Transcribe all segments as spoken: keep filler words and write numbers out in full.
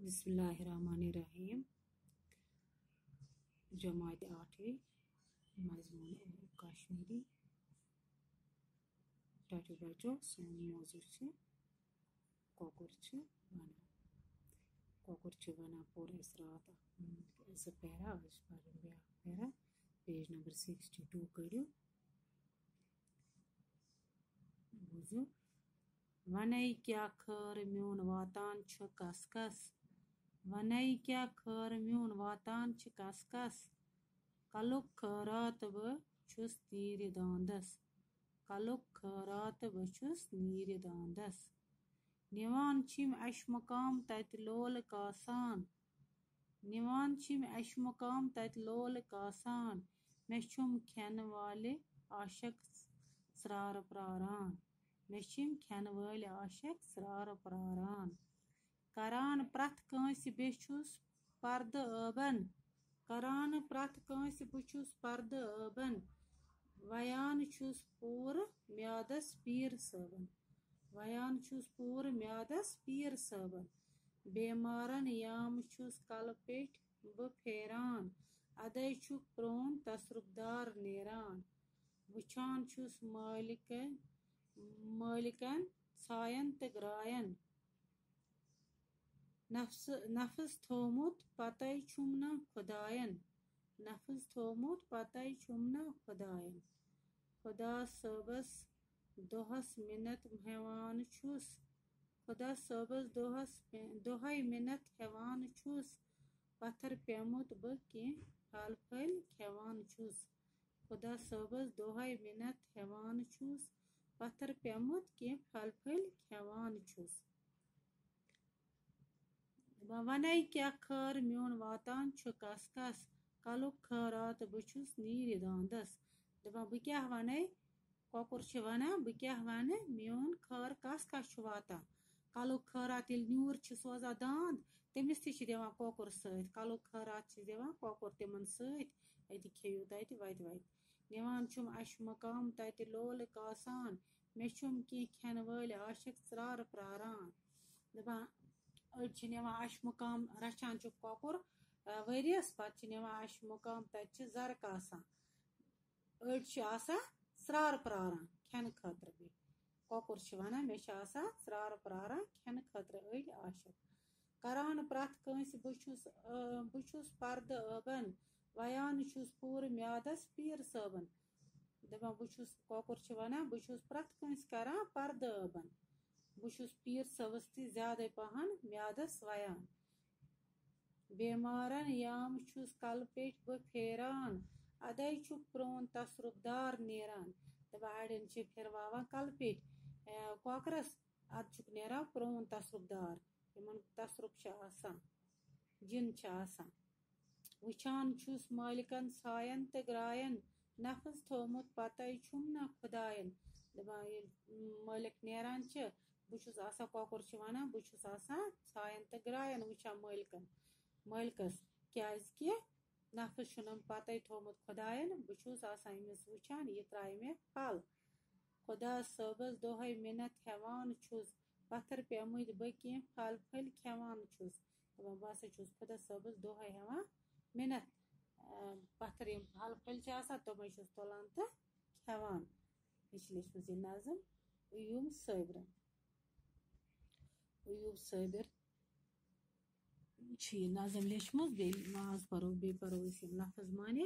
बिस्मिल्लाहिर्रहमानिर्रहीम। जमात आठवीं मजमून उर्दू कश्मीरी टटू बचो सोन मौजू कोकुर वन कोकुर वन पुर रात पैरा ब्या para page number sixty two करू बूझू वन क्या खर म्यून वातान कस कस वन क्या खर म्यून वातान कस कस कलुक खरात बस नीर दांदस कलुक खरात बस नीर दांदस निवान छिम अश मकाम तत लोल कासान निवान छिम अश मकाम तत लोल कासान मे छुम खेन वाले आशक सरार प्रारान मे छिम खेन वाले आशक सरार प्रारान करान प्रथ कंस बेछुस पर्द अबन करान प्रथ कंस बुछुस पर्द अबन वयान छुस पूर म्यादस पीर सबन वयान छुस पूर म्यादस पीर सबन बेमारन याम छुस कल पेट ब फेरान अदय छुक प्रोन तसरुबदार नेरान वुछान छुस मालिकन मालिकन सायन त ग्रायन नफ्स नफस थोमुत पतय छुमना खुदायन नफस थोमुत पतय छुमना खुदायन खुदा सबस दोहस मिन्नत हेवान छुस खुदा सबस दोहस दोहय मिन्नत हेवान छुस पत्थर पेमुत ब के फल फल खेवान छुस खुदा सबस दोहय मिन्नत हेवान छुस पत्थर पेमुत के फल फल खेवान छुस वन क्या खर म्यून वातान कस कस कलुक खरात बछुस नीर दांदस दपान बह क्या वन कोकुर वन बह क्या वन म्यून खर कस कस वातान कलुक खरात ये न्यूर सोजा दांद तमिस तह दिवान कोकुर सत कलुक खरात दिवान कोकुर तिमन सत खेयू तत वत वत निवान छुम अश मकाम तत लोल कासान मे छुम की खेन वाल आशक सरार प्रारान दपान अड़ निवान अश मुकाम रचान कोकुर वरियस पे निवान अश मुकाम तत जर कासान अड़ सरार प्रारान खेन खतर बे कोकुर वन मे सरार प्रारान खेन खतर अड़ आशक करान प्रथ कंस बुछुस बुछुस पर्द अबन वयान छुस पूर म्यादस पीर सबन दपान बुछुस कोकुर वन बुछुस प्रथ कंस करान पर्द अबन बुछुस पीर सबस ती ज्यादा पहन म्यादस वयान बेमारन याम छुस कल पेट ब फेरान अदय छुक प्रोन तसरुबदार नेरान दपान अड़न फिरवान कल पेट कोकरस अद छुक नेरान प्रोन तसरुबदार यमन तसरुब जिन वुछान छुस मालिकन सायन त ग्रायन नफस थोमुत पतय छुम ना खुदायन दपान मालिक नेरान बुछुस आसान कोकुर वन बुछुस आसान सायन त ग्रायन वुछान मालिकन मालिकस क्या नफस छुनम पतय थोमुत खुदायन बुछुस आसान अमिस वुछान यह त्राय मे फल खुदा सबस दोहय मिन्नत हेवान छुस पत्थर पेमुत ब कह फल फल खेवान छुस दपान बह छुस खुदा सबस दोहय हेवान मिन्नत पत्थर यम फल फल तमें छुस तुलान तो खेवान यह लिखमुत यह नज़म अयूब साबिरन अयूब साबिर यह नज़म लिखमुत बे माज परो बे परो लफ्ज माने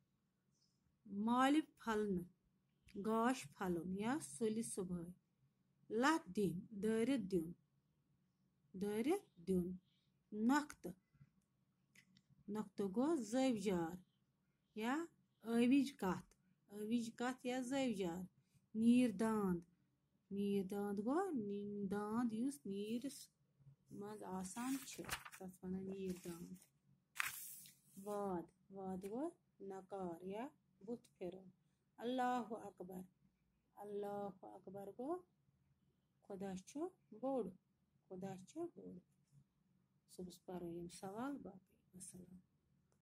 मालि फलन गाश फलन या सुलि सुबह लत दिन दारित दिन दारित दिन नख्त नख्त गो जवजार या अविज कत अविज कत या जवजार नीर दांद नीर दांद गो दांद युस नीर मज आसान तथ वन नीर दांद वाद वाद गो नकार या बुत फिर अल्लाह अकबर अल्लाह अकबर गो खुदा बोड़ खुदा बोड़ सुबह परो यम सवाल बाकी वसलाम।